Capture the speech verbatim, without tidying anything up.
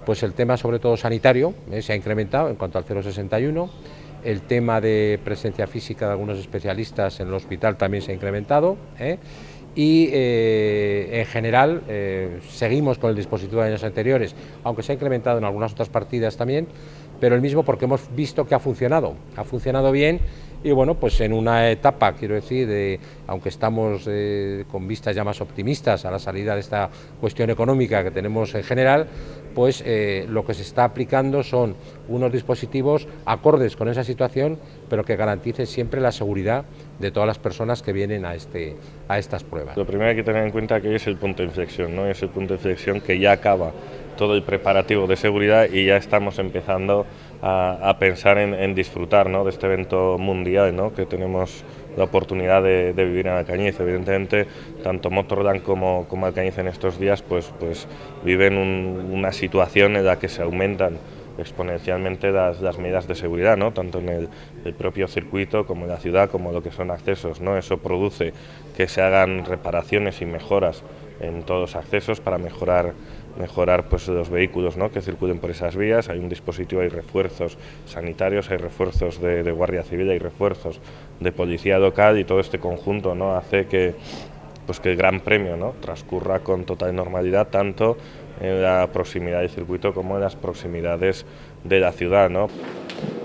pues el tema sobre todo sanitario eh, se ha incrementado en cuanto al cero coma sesenta y uno, el tema de presencia física de algunos especialistas en el hospital también se ha incrementado, ¿eh? y eh, en general eh, seguimos con el dispositivo de años anteriores, aunque se ha incrementado en algunas otras partidas también, pero el mismo porque hemos visto que ha funcionado, ha funcionado bien. Y bueno, pues en una etapa, quiero decir, de, aunque estamos eh, con vistas ya más optimistas a la salida de esta cuestión económica que tenemos en general, pues eh, lo que se está aplicando son unos dispositivos acordes con esa situación, pero que garanticen siempre la seguridad de todas las personas que vienen a, este, a estas pruebas. Lo primero hay que tener en cuenta que hoy es el punto de inflexión, ¿no? Es el punto de inflexión que ya acaba todo el preparativo de seguridad y ya estamos empezando a, a pensar en, en disfrutar, ¿no?, de este evento mundial, ¿no?, que tenemos la oportunidad de, de vivir en Alcañiz. Evidentemente, tanto Motorland como, como Alcañiz en estos días pues, pues viven un, una situación en la que se aumentan exponencialmente las, las medidas de seguridad, ¿no?, tanto en el, el propio circuito como en la ciudad, como lo que son accesos, ¿no? Eso produce que se hagan reparaciones y mejoras en todos los accesos para mejorar mejorar pues los vehículos, ¿no?, que circulen por esas vías. Hay un dispositivo, hay refuerzos sanitarios, hay refuerzos de, de Guardia Civil, hay refuerzos de policía local, y todo este conjunto, ¿no?, hace que pues que el Gran Premio, ¿no?, transcurra con total normalidad, tanto en la proximidad del circuito como en las proximidades de la ciudad, ¿no?